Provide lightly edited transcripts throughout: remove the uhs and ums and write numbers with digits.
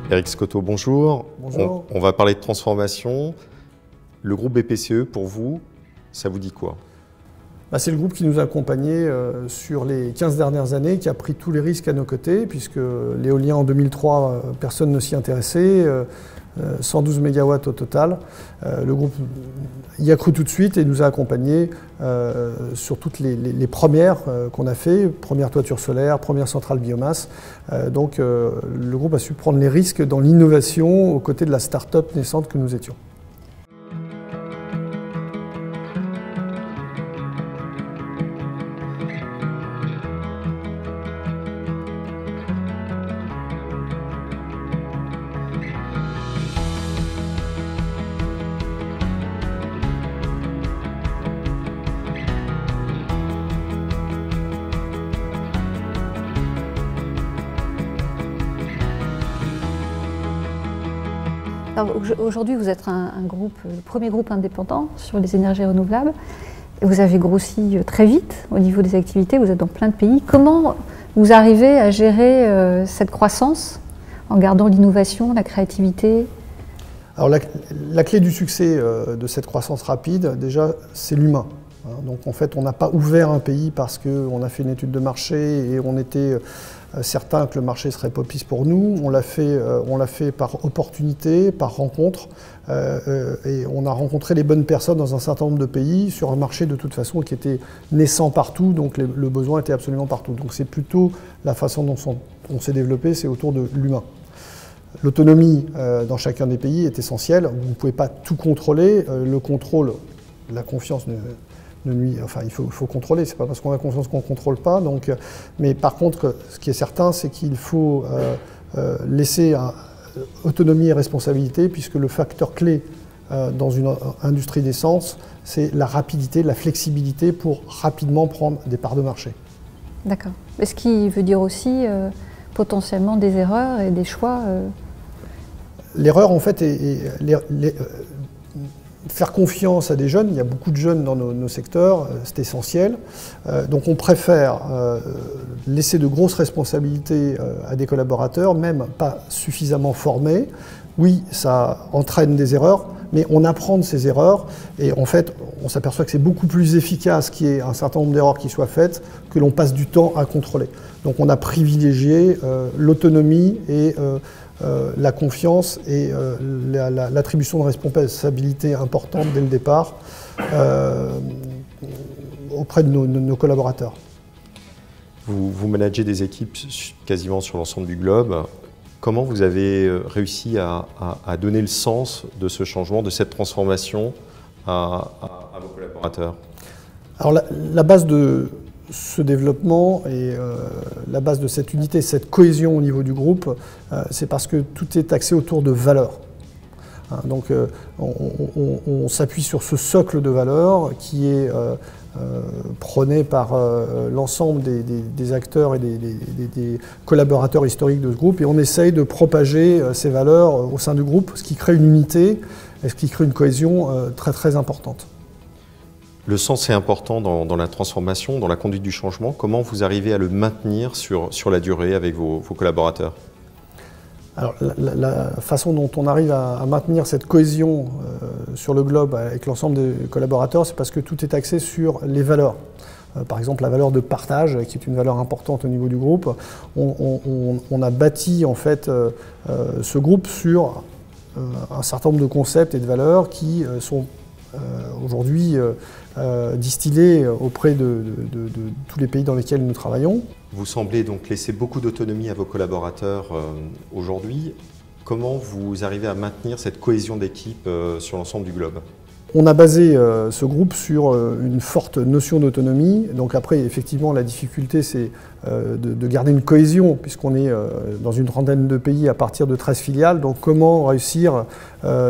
Eric Scotto, bonjour. Bonjour. On va parler de transformation. Le groupe BPCE, pour vous, ça vous dit quoi? C'est le groupe qui nous a accompagnés sur les 15 dernières années, qui a pris tous les risques à nos côtés, puisque l'éolien en 2003, personne ne s'y intéressait, 112 MW au total. Le groupe y a cru tout de suite et nous a accompagnés sur toutes les premières qu'on a fait, première toiture solaire, première centrale biomasse. Donc le groupe a su prendre les risques dans l'innovation aux côtés de la start-up naissante que nous étions. Aujourd'hui, vous êtes le premier groupe indépendant sur les énergies renouvelables. Vous avez grossi très vite au niveau des activités, vous êtes dans plein de pays. Comment vous arrivez à gérer cette croissance en gardant l'innovation, la créativité? Alors la clé du succès de cette croissance rapide, déjà, c'est l'humain. Donc en fait, on n'a pas ouvert un pays parce qu'on a fait une étude de marché et on était certain que le marché serait propice pour nous. On l'a fait par opportunité, par rencontre, et on a rencontré les bonnes personnes dans un certain nombre de pays sur un marché de toute façon qui était naissant partout, donc le besoin était absolument partout. Donc c'est plutôt la façon dont on s'est développé, c'est autour de l'humain. L'autonomie dans chacun des pays est essentielle. Vous ne pouvez pas tout contrôler. Le contrôle, la confiance enfin, il faut contrôler, c'est pas parce qu'on a confiance qu'on ne contrôle pas. Donc, mais par contre, ce qui est certain, c'est qu'il faut laisser autonomie et responsabilité, puisque le facteur clé dans une industrie d'essence, c'est la rapidité, la flexibilité pour rapidement prendre des parts de marché. D'accord. Ce qui veut dire aussi potentiellement des erreurs et des choix L'erreur, en fait, faire confiance à des jeunes, il y a beaucoup de jeunes dans nos secteurs, c'est essentiel. Donc on préfère laisser de grosses responsabilités à des collaborateurs, même pas suffisamment formés. Oui, ça entraîne des erreurs, mais on apprend de ces erreurs et en fait, on s'aperçoit que c'est beaucoup plus efficace qu'il y ait un certain nombre d'erreurs qui soient faites que l'on passe du temps à contrôler. Donc on a privilégié l'autonomie et la confiance et l'attribution de responsabilités importantes dès le départ auprès de nos collaborateurs. Vous managez des équipes quasiment sur l'ensemble du globe. Comment vous avez réussi à donner le sens de ce changement, de cette transformation à vos collaborateurs? Alors la base de ce développement et la base de cette unité, cette cohésion au niveau du groupe, c'est parce que tout est axé autour de valeurs. Donc on s'appuie sur ce socle de valeurs qui est prôné par l'ensemble des acteurs et des collaborateurs historiques de ce groupe, et on essaye de propager ces valeurs au sein du groupe, ce qui crée une unité et ce qui crée une cohésion très très importante. Le sens est important dans la transformation, dans la conduite du changement. Comment vous arrivez à le maintenir sur la durée avec vos collaborateurs? Alors, la façon dont on arrive à maintenir cette cohésion sur le globe avec l'ensemble des collaborateurs, c'est parce que tout est axé sur les valeurs. Par exemple, la valeur de partage, qui est une valeur importante au niveau du groupe. On a bâti en fait ce groupe sur un certain nombre de concepts et de valeurs qui sont aujourd'hui distillés auprès de tous les pays dans lesquels nous travaillons. Vous semblez donc laisser beaucoup d'autonomie à vos collaborateurs aujourd'hui. Comment vous arrivez à maintenir cette cohésion d'équipe sur l'ensemble du globe? On a basé ce groupe sur une forte notion d'autonomie. Donc après, effectivement, la difficulté, c'est de garder une cohésion, puisqu'on est dans une trentaine de pays à partir de 13 filiales. Donc comment réussir à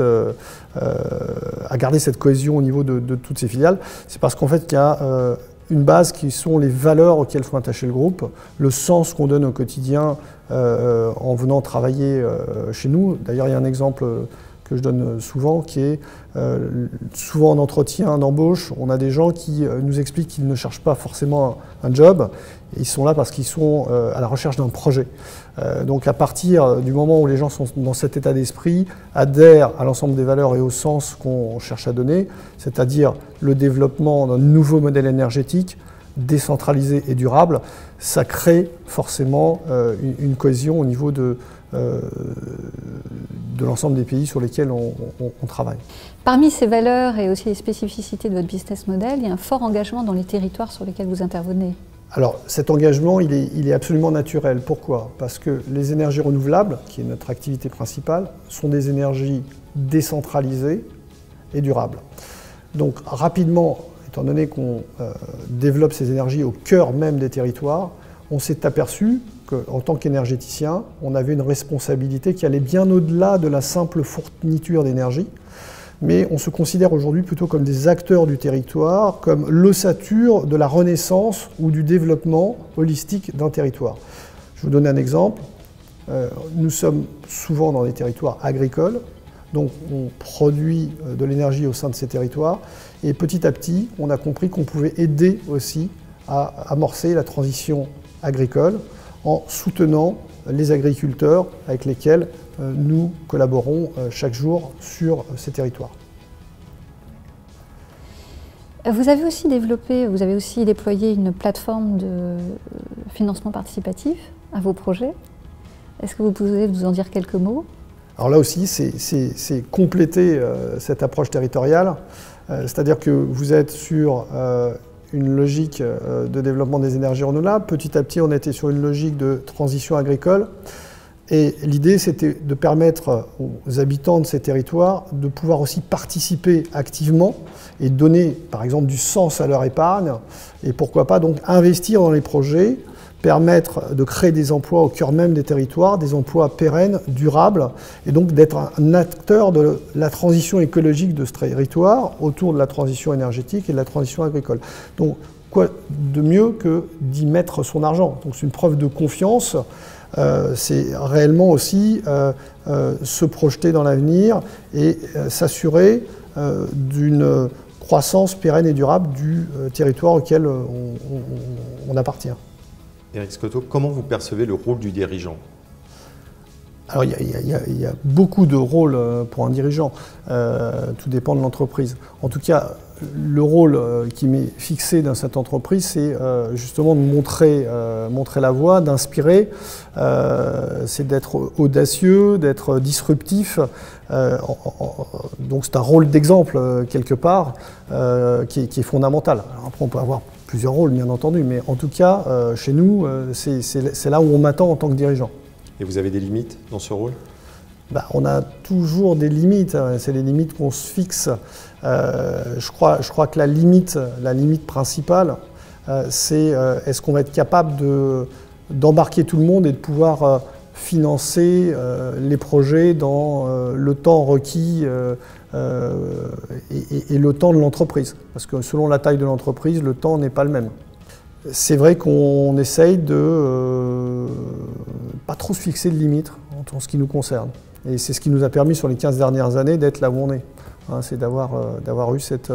garder cette cohésion au niveau de toutes ces filiales? C'est parce qu'en fait, il y a une base qui sont les valeurs auxquelles sont attachés le groupe, le sens qu'on donne au quotidien en venant travailler chez nous. D'ailleurs, il y a un exemple que je donne souvent, qui est souvent en entretien d'embauche, on a des gens qui nous expliquent qu'ils ne cherchent pas forcément un job, ils sont là parce qu'ils sont à la recherche d'un projet. Donc à partir du moment où les gens sont dans cet état d'esprit, adhèrent à l'ensemble des valeurs et au sens qu'on cherche à donner, c'est-à-dire le développement d'un nouveau modèle énergétique, décentralisé et durable, ça crée forcément une cohésion au niveau de l'ensemble des pays sur lesquels on travaille. Parmi ces valeurs et aussi les spécificités de votre business model, il y a un fort engagement dans les territoires sur lesquels vous intervenez. Alors cet engagement, il est absolument naturel. Pourquoi? Parce que les énergies renouvelables, qui est notre activité principale, sont des énergies décentralisées et durables. Donc rapidement, étant donné qu'on développe ces énergies au cœur même des territoires, on s'est aperçu qu'en tant qu'énergéticien, on avait une responsabilité qui allait bien au-delà de la simple fourniture d'énergie, mais on se considère aujourd'hui plutôt comme des acteurs du territoire, comme l'ossature de la renaissance ou du développement holistique d'un territoire. Je vais vous donner un exemple. Nous sommes souvent dans des territoires agricoles, donc on produit de l'énergie au sein de ces territoires, et petit à petit, on a compris qu'on pouvait aider aussi à amorcer la transition agricole en soutenant les agriculteurs avec lesquels nous collaborons chaque jour sur ces territoires. Vous avez aussi déployé une plateforme de financement participatif à vos projets. Est-ce que vous pouvez nous en dire quelques mots? Alors là aussi, c'est compléter cette approche territoriale, c'est-à-dire que vous êtes sur une logique de développement des énergies renouvelables. Petit à petit, on était sur une logique de transition agricole. Et l'idée, c'était de permettre aux habitants de ces territoires de pouvoir aussi participer activement et donner, par exemple, du sens à leur épargne. Et pourquoi pas donc investir dans les projets, permettre de créer des emplois au cœur même des territoires, des emplois pérennes, durables, et donc d'être un acteur de la transition écologique de ce territoire autour de la transition énergétique et de la transition agricole. Donc, quoi de mieux que d'y mettre son argent? Donc, c'est une preuve de confiance. C'est réellement aussi se projeter dans l'avenir et s'assurer d'une croissance pérenne et durable du territoire auquel on appartient. Éric Scotto, comment vous percevez le rôle du dirigeant? Alors, il y a beaucoup de rôles pour un dirigeant, tout dépend de l'entreprise. En tout cas, le rôle qui m'est fixé dans cette entreprise, c'est justement de montrer la voie, d'inspirer, c'est d'être audacieux, d'être disruptif. Donc c'est un rôle d'exemple quelque part qui est fondamental. Alors après, on peut avoir plusieurs rôles, bien entendu, mais en tout cas, chez nous, c'est là où on m'attend en tant que dirigeant. Et vous avez des limites dans ce rôle? On a toujours des limites, c'est les limites qu'on se fixe. Je crois que la limite principale, c'est est-ce qu'on va être capable d'embarquer tout le monde et de pouvoir financer les projets dans le temps requis et le temps de l'entreprise. Parce que selon la taille de l'entreprise, le temps n'est pas le même. C'est vrai qu'on essaye de pas trop se fixer de limites en ce qui nous concerne. Et c'est ce qui nous a permis sur les 15 dernières années d'être là où on est. C'est d'avoir eu cette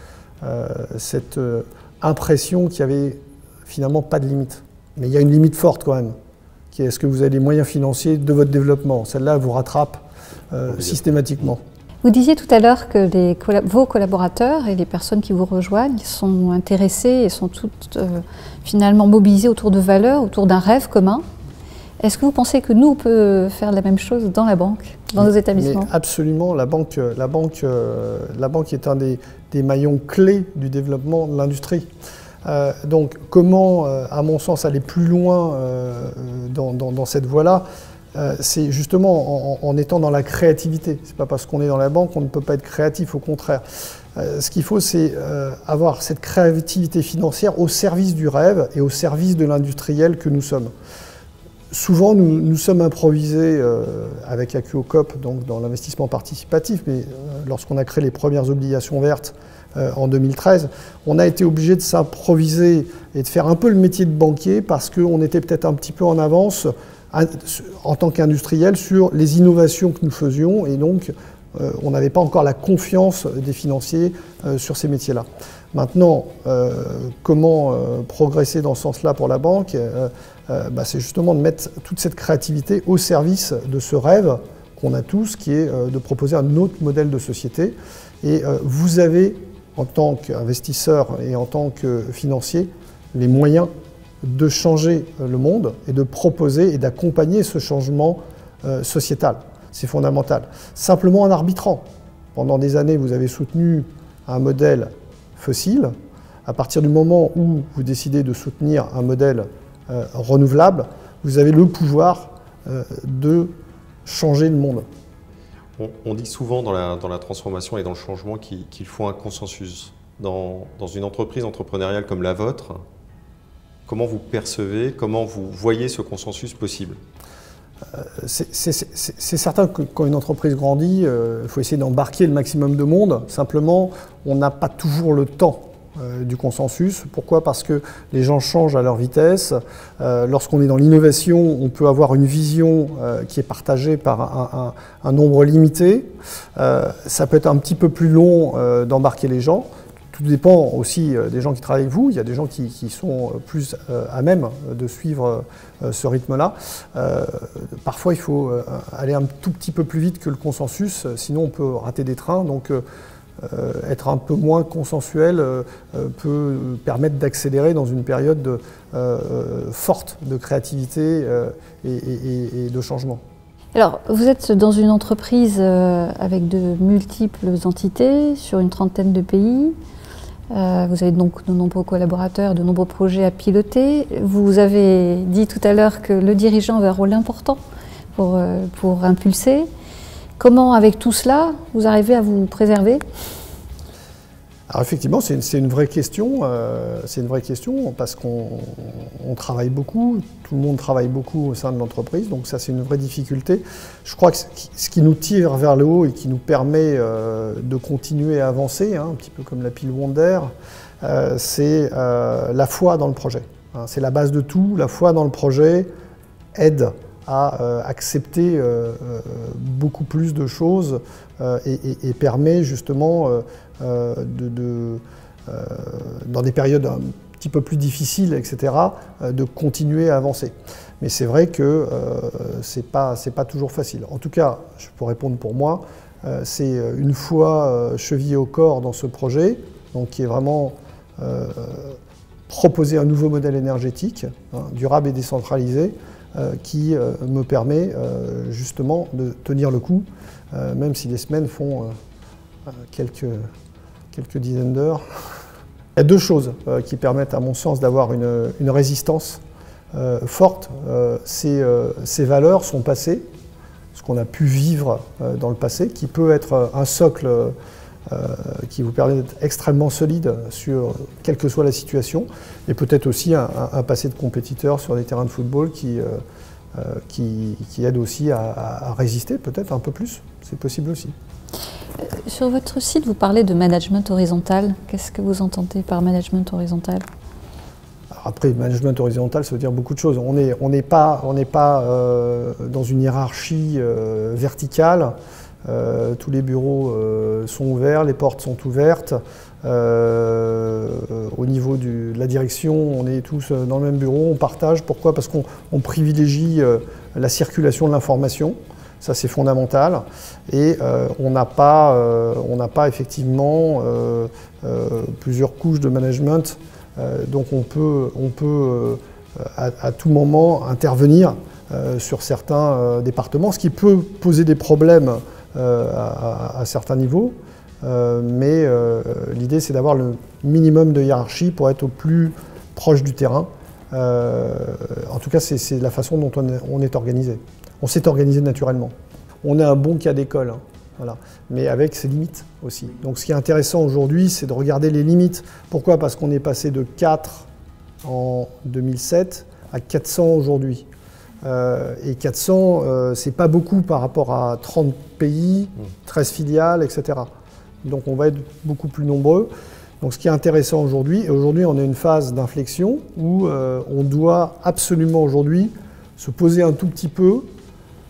impression qu'il n'y avait finalement pas de limite. Mais il y a une limite forte quand même, qui est est-ce que vous avez les moyens financiers de votre développement? Celle-là vous rattrape systématiquement. Vous disiez tout à l'heure que vos collaborateurs et les personnes qui vous rejoignent sont intéressés et sont toutes finalement mobilisées autour de valeurs, autour d'un rêve commun. Est-ce que vous pensez que nous, on peut faire la même chose dans la banque, dans nos établissements? Mais absolument, la banque est un des maillons clés du développement de l'industrie. Donc comment, à mon sens, aller plus loin dans cette voie-là? C'est justement en étant dans la créativité. Ce n'est pas parce qu'on est dans la banque qu'on ne peut pas être créatif, au contraire. Ce qu'il faut, c'est avoir cette créativité financière au service du rêve et au service de l'industriel que nous sommes. Souvent, nous sommes improvisés avec AQOCOP, donc dans l'investissement participatif, mais lorsqu'on a créé les premières obligations vertes en 2013, on a été obligé de s'improviser et de faire un peu le métier de banquier parce qu'on était peut-être un petit peu en avance en tant qu'industriel sur les innovations que nous faisions et donc on n'avait pas encore la confiance des financiers sur ces métiers-là. Maintenant, comment progresser dans ce sens-là pour la banque? C'est justement de mettre toute cette créativité au service de ce rêve qu'on a tous, qui est de proposer un autre modèle de société. Et vous avez, en tant qu'investisseur et en tant que financier, les moyens de changer le monde et de proposer et d'accompagner ce changement sociétal. C'est fondamental. Simplement en arbitrant. Pendant des années, vous avez soutenu un modèle fossile. À partir du moment où vous décidez de soutenir un modèle renouvelable, vous avez le pouvoir de changer le monde. On dit souvent dans la transformation et dans le changement qu'il faut un consensus. Dans une entreprise entrepreneuriale comme la vôtre, comment vous percevez, comment vous voyez ce consensus possible? C'est certain que quand une entreprise grandit, il faut essayer d'embarquer le maximum de monde. Simplement, on n'a pas toujours le temps du consensus. Pourquoi? Parce que les gens changent à leur vitesse. Lorsqu'on est dans l'innovation, on peut avoir une vision qui est partagée par un nombre limité. Ça peut être un petit peu plus long d'embarquer les gens. Tout dépend aussi des gens qui travaillent avec vous. Il y a des gens qui sont plus à même de suivre ce rythme-là. Parfois, il faut aller un tout petit peu plus vite que le consensus, sinon on peut rater des trains. Donc, être un peu moins consensuel peut permettre d'accélérer dans une période forte de créativité et de changement. Alors, vous êtes dans une entreprise avec de multiples entités sur une trentaine de pays. Vous avez donc de nombreux collaborateurs, de nombreux projets à piloter. Vous avez dit tout à l'heure que le dirigeant avait un rôle important pour impulser. Comment, avec tout cela, vous arrivez à vous préserver? Alors effectivement, c'est une vraie question. C'est une vraie question parce qu'on travaille beaucoup, tout le monde travaille beaucoup au sein de l'entreprise, donc ça c'est une vraie difficulté. Je crois que ce qui nous tire vers le haut et qui nous permet de continuer à avancer, un petit peu comme la pile Wonder, c'est la foi dans le projet. C'est la base de tout. La foi dans le projet aide à accepter beaucoup plus de choses et permet justement dans des périodes un petit peu plus difficiles, etc., de continuer à avancer. Mais c'est vrai que c'est pas toujours facile. En tout cas, je peux répondre pour moi, c'est une fois chevillé au corps dans ce projet, donc qui est vraiment proposer un nouveau modèle énergétique, durable et décentralisé, qui me permet justement de tenir le coup, même si les semaines font quelques dizaines d'heures. Il y a deux choses qui permettent, à mon sens, d'avoir une résistance forte. Ces valeurs sont passées, ce qu'on a pu vivre dans le passé, qui peut être un socle qui vous permet d'être extrêmement solide sur quelle que soit la situation, et peut-être aussi un passé de compétiteur sur des terrains de football qui aide aussi à résister peut-être un peu plus. C'est possible aussi. Sur votre site, vous parlez de management horizontal. Qu'est-ce que vous entendez par management horizontal? Après, management horizontal, ça veut dire beaucoup de choses. On n'est pas dans une hiérarchie verticale. Tous les bureaux sont ouverts, les portes sont ouvertes. Au niveau de la direction, on est tous dans le même bureau, on partage. Pourquoi? Parce qu'on privilégie la circulation de l'information. Ça, c'est fondamental. Et on n'a pas effectivement plusieurs couches de management. Donc on peut à tout moment intervenir sur certains départements, ce qui peut poser des problèmes à certains niveaux. Mais l'idée, c'est d'avoir le minimum de hiérarchie pour être au plus proche du terrain. En tout cas, c'est la façon dont on est organisé. On s'est organisé naturellement. On est un bon cas d'école, voilà, mais avec ses limites aussi. Donc ce qui est intéressant aujourd'hui, c'est de regarder les limites. Pourquoi? Parce qu'on est passé de 4 en 2007 à 400 aujourd'hui. Et 400, c'est pas beaucoup par rapport à 30 pays, 13 filiales, etc. Donc on va être beaucoup plus nombreux. Donc ce qui est intéressant aujourd'hui, et aujourd'hui on a une phase d'inflexion où on doit absolument aujourd'hui se poser un tout petit peu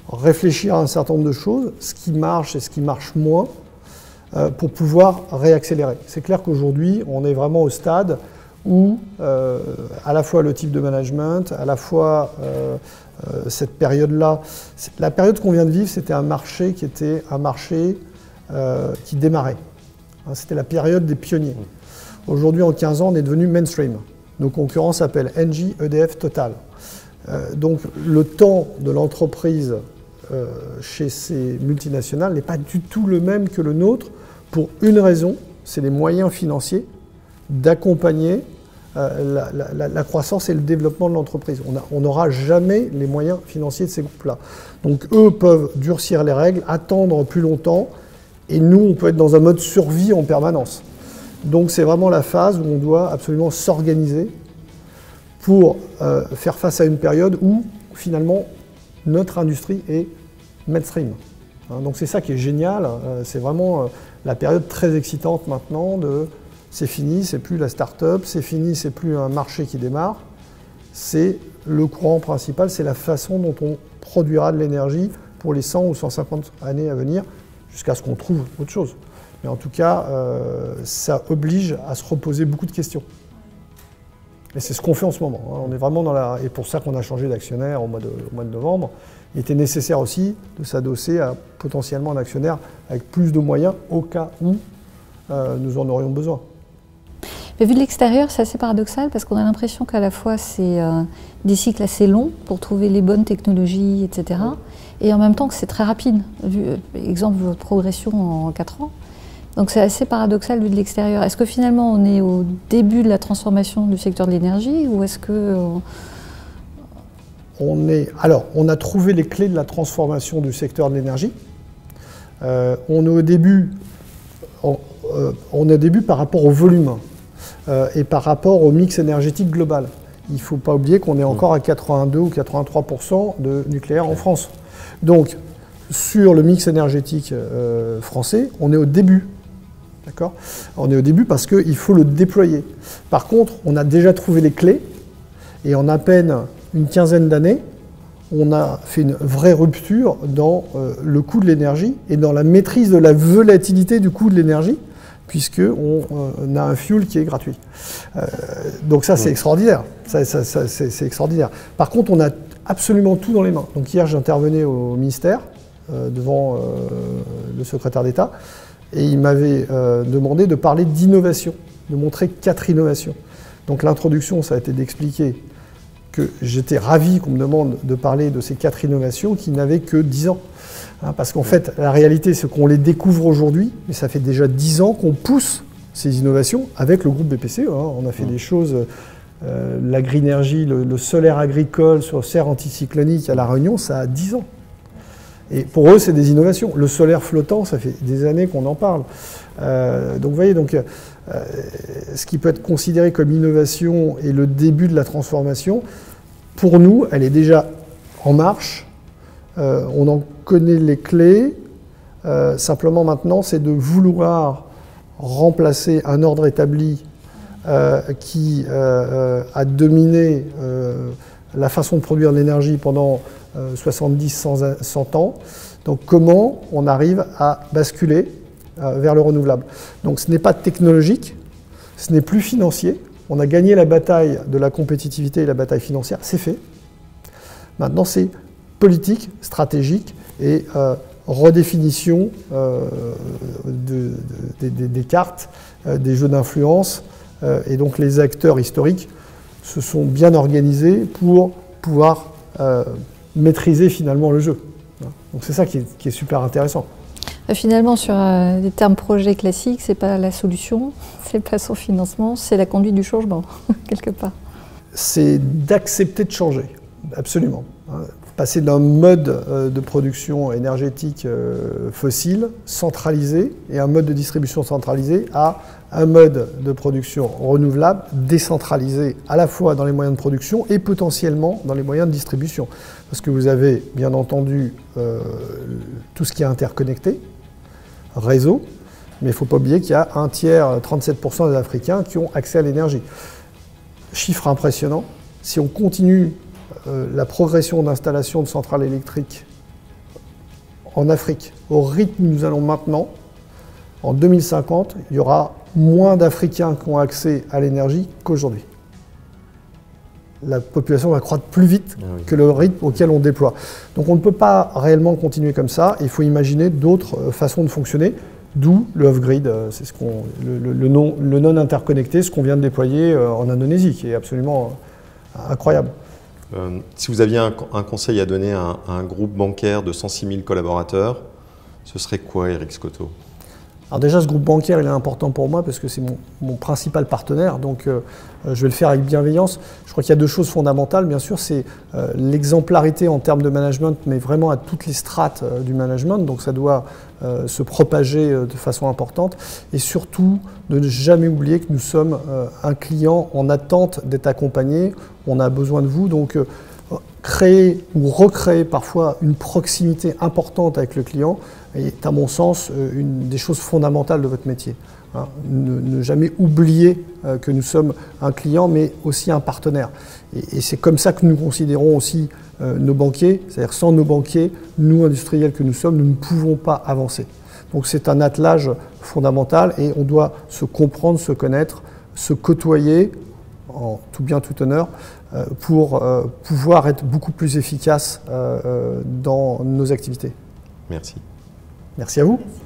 réfléchir à un certain nombre de choses, ce qui marche et ce qui marche moins, pour pouvoir réaccélérer. C'est clair qu'aujourd'hui, on est vraiment au stade où à la fois le type de management, à la fois cette période-là, la période qu'on vient de vivre, c'était un marché qui était un marché qui démarrait. C'était la période des pionniers. Aujourd'hui, en 15 ans, on est devenu mainstream. Nos concurrents s'appellent Engie, EDF, Total. Donc le temps de l'entreprise chez ces multinationales n'est pas du tout le même que le nôtre pour une raison, c'est les moyens financiers d'accompagner la croissance et le développement de l'entreprise. On n'aura jamais les moyens financiers de ces groupes-là. Donc eux peuvent durcir les règles, attendre plus longtemps, et nous, on peut être dans un mode survie en permanence. Donc c'est vraiment la phase où on doit absolument s'organiser pour faire face à une période où, finalement, notre industrie est mainstream. Donc c'est ça qui est génial, c'est vraiment la période très excitante maintenant de c'est fini, c'est plus la start-up, c'est fini, c'est plus un marché qui démarre, c'est le courant principal, c'est la façon dont on produira de l'énergie pour les 100 ou 150 années à venir, jusqu'à ce qu'on trouve autre chose. Mais en tout cas, ça oblige à se reposer beaucoup de questions. Et c'est ce qu'on fait en ce moment. On est vraiment dans la... Et pour ça qu'on a changé d'actionnaire au mois de novembre. Il était nécessaire aussi de s'adosser à potentiellement un actionnaire avec plus de moyens au cas où nous en aurions besoin. Mais vu de l'extérieur, c'est assez paradoxal parce qu'on a l'impression qu'à la fois c'est des cycles assez longs pour trouver les bonnes technologies, etc. Et en même temps que c'est très rapide. Exemple, votre progression en 4 ans. Donc c'est assez paradoxal vu de l'extérieur. Est-ce que finalement on est au début de la transformation du secteur de l'énergie ou est-ce que... Alors, on a trouvé les clés de la transformation du secteur de l'énergie. On est au début par rapport au volume et par rapport au mix énergétique global. Il ne faut pas oublier qu'on est encore à 82 ou 83% de nucléaire en France. Donc, sur le mix énergétique français, on est au début. D'accord ? On est au début parce qu'il faut le déployer. Par contre, on a déjà trouvé les clés et en à peine une quinzaine d'années, on a fait une vraie rupture dans le coût de l'énergie et dans la maîtrise de la volatilité du coût de l'énergie, puisqu'on a un fuel qui est gratuit. Donc ça, c'est extraordinaire. C'est extraordinaire. Par contre, on a absolument tout dans les mains. Donc hier, j'intervenais au ministère devant le secrétaire d'État et il m'avait demandé de parler d'innovation, de montrer 4 innovations. Donc l'introduction, ça a été d'expliquer que j'étais ravi qu'on me demande de parler de ces 4 innovations qui n'avaient que 10 ans. Parce qu'en fait, la réalité, c'est qu'on les découvre aujourd'hui, mais ça fait déjà 10 ans qu'on pousse ces innovations avec le groupe BPCE. On a fait des choses, l'agrinergie, le solaire agricole sur serre anticyclonique à La Réunion, ça a 10 ans. Et pour eux, c'est des innovations. Le solaire flottant, ça fait des années qu'on en parle. Donc vous voyez, ce qui peut être considéré comme innovation et le début de la transformation, pour nous, elle est déjà en marche. On en connaît les clés. Simplement maintenant, c'est de vouloir remplacer un ordre établi qui a dominé la façon de produire de l'énergie pendant 70-100 ans. Donc comment on arrive à basculer vers le renouvelable. Donc ce n'est pas technologique, ce n'est plus financier. On a gagné la bataille de la compétitivité et la bataille financière, c'est fait. Maintenant c'est politique, stratégique et redéfinition des cartes, des jeux d'influence. Et donc les acteurs historiques se sont bien organisés pour pouvoir maîtriser finalement le jeu. Donc c'est ça qui est super intéressant. Finalement, sur les termes projet classiques, c'est pas la solution, c'est pas son financement, c'est la conduite du changement, quelque part. C'est d'accepter de changer, absolument. Passer d'un mode de production énergétique fossile, centralisé, et un mode de distribution centralisé, à un mode de production renouvelable, décentralisé, à la fois dans les moyens de production et potentiellement dans les moyens de distribution. Parce que vous avez, bien entendu, tout ce qui est interconnecté, réseau, mais il ne faut pas oublier qu'il y a 37% des Africains qui ont accès à l'énergie. Chiffre impressionnant, si on continue la progression d'installation de centrales électriques en Afrique, au rythme où nous allons maintenant, en 2050, il y aura moins d'Africains qui ont accès à l'énergie qu'aujourd'hui. La population va croître plus vite que le rythme auquel on déploie. Donc on ne peut pas réellement continuer comme ça. Il faut imaginer d'autres façons de fonctionner, d'où le off-grid, c'est le non interconnecté, ce qu'on vient de déployer en Indonésie, qui est absolument incroyable. Si vous aviez un conseil à donner à un groupe bancaire de 106 000 collaborateurs, ce serait quoi, Eric Scotto? Alors déjà, ce groupe bancaire, il est important pour moi parce que c'est mon principal partenaire, donc je vais le faire avec bienveillance. Je crois qu'il y a deux choses fondamentales, bien sûr, c'est l'exemplarité en termes de management, mais vraiment à toutes les strates du management, donc ça doit se propager de façon importante, et surtout de ne jamais oublier que nous sommes un client en attente d'être accompagné, on a besoin de vous, donc créer ou recréer parfois une proximité importante avec le client est à mon sens une des choses fondamentales de votre métier. Hein. Ne jamais oublier que nous sommes un client mais aussi un partenaire. Et c'est comme ça que nous considérons aussi nos banquiers, c'est-à-dire sans nos banquiers, nous industriels que nous sommes, nous ne pouvons pas avancer. Donc c'est un attelage fondamental et on doit se comprendre, se connaître, se côtoyer en tout bien, tout honneur, pour pouvoir être beaucoup plus efficace dans nos activités. Merci. Merci à vous.